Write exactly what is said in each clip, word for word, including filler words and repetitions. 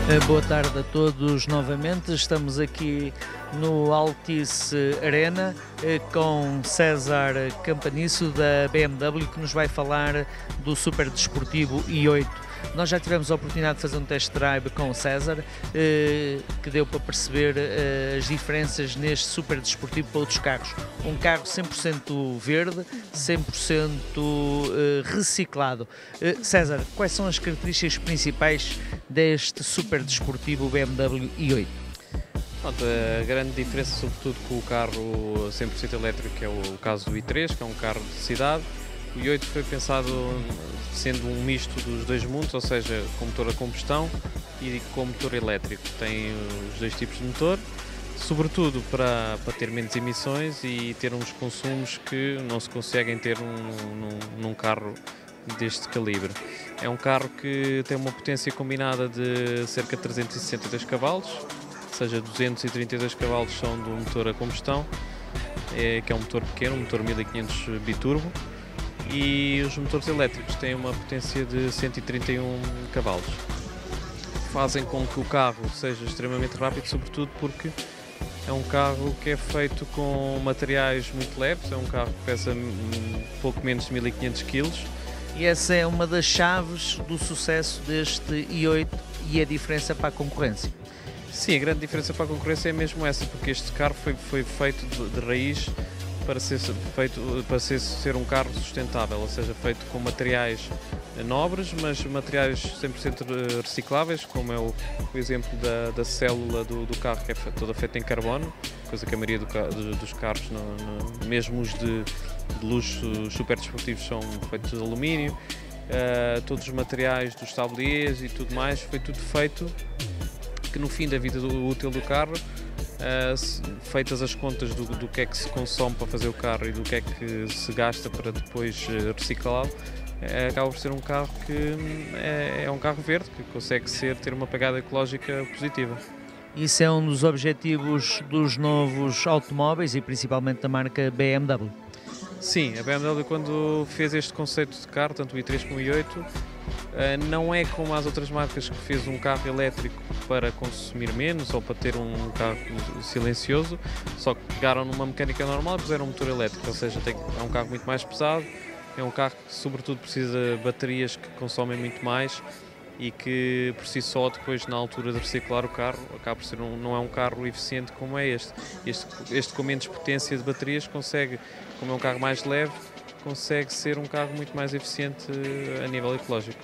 Eh, Boa tarde a todos novamente. Estamos aqui no Altice Arena eh, com César Campanisso da B M W, que nos vai falar do super desportivo i oito. Nós já tivemos a oportunidade de fazer um test drive com o César, eh, que deu para perceber eh, as diferenças neste super desportivo para outros carros. Um carro cem por cento verde, cem por cento eh, reciclado. Eh, César, quais são as características principais deste super desportivo B M W i oito? Pronto, a grande diferença, sobretudo com o carro cem por cento elétrico, que é o caso do i três, que é um carro de cidade. O i oito foi pensado sendo um misto dos dois mundos, ou seja, com motor a combustão e com motor elétrico. Tem os dois tipos de motor, sobretudo para, para ter menos emissões e ter uns consumos que não se conseguem ter num, num, num carro deste calibre. É um carro que tem uma potência combinada de cerca de trezentos e sessenta e dois cavalos, ou seja, duzentos e trinta e dois cavalos são do motor a combustão, é, que é um motor pequeno, um motor mil e quinhentos biturbo, e os motores elétricos têm uma potência de cento e trinta e um cavalos. Fazem com que o carro seja extremamente rápido, sobretudo porque é um carro que é feito com materiais muito leves, é um carro que pesa um pouco menos de mil e quinhentos quilos. E essa é uma das chaves do sucesso deste i oito e a diferença para a concorrência. Sim, a grande diferença para a concorrência é mesmo essa, porque este carro foi, foi feito de, de raiz para ser, feito, para ser, ser um carro sustentável, ou seja, feito com materiais nobres, mas materiais cem por cento recicláveis, como é o, o exemplo da, da célula do, do carro, que é toda feita em carbono, coisa que a maioria do, do, dos carros, no, no, mesmo os de, de luxo, os super desportivos, são feitos de alumínio. Uh, todos os materiais dos tabliers e tudo mais, foi tudo feito que no fim da vida do, útil do carro, uh, feitas as contas do, do que é que se consome para fazer o carro e do que é que se gasta para depois uh, reciclá-lo, uh, acaba por ser um carro que é, é um carro verde, que consegue ser, ter uma pegada ecológica positiva. Isso é um dos objetivos dos novos automóveis e principalmente da marca B M W. Sim, a B M W, quando fez este conceito de carro, tanto o i três como o i oito, não é como as outras marcas, que fez um carro elétrico para consumir menos ou para ter um carro silencioso, só que pegaram numa mecânica normal e puseram um motor elétrico, ou seja, tem, é um carro muito mais pesado, é um carro que sobretudo precisa de baterias que consomem muito mais e que por si só, depois na altura de reciclar o carro, acaba por ser um, não é um carro eficiente como é este. este. Este com menos potência de baterias consegue, como é um carro mais leve, consegue ser um carro muito mais eficiente a nível ecológico.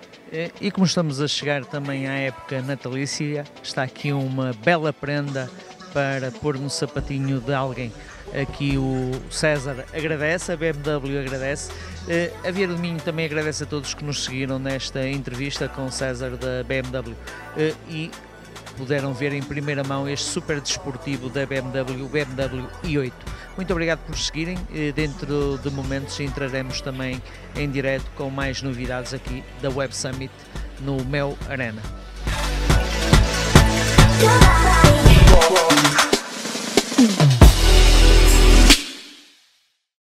E como estamos a chegar também à época natalícia, está aqui uma bela prenda para pôr no sapatinho de alguém. Aqui o César agradece, a B M W agradece, a Via do Minho também agradece a todos que nos seguiram nesta entrevista com o César da B M W e puderam ver em primeira mão este super desportivo da B M W, o B M W i oito. Muito obrigado por seguirem. Dentro de momentos entraremos também em direto com mais novidades aqui da Web Summit no Mel Arena. Thank you.